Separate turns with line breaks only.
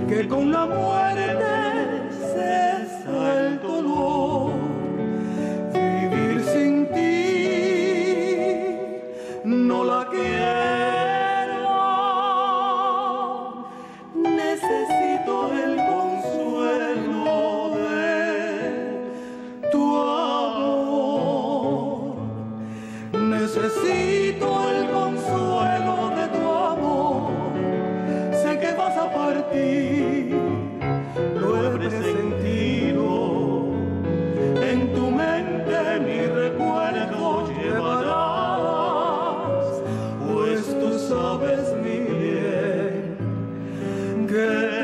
que con la muerte cesa el dolor. Vivir sin ti no la quiero, necesito el consuelo de tu amor, necesito el consuelo de tu amor. Sé que vas a partir, lo he presentido, en tu mente mi recuerdo llevarás, pues tú sabes mi bien que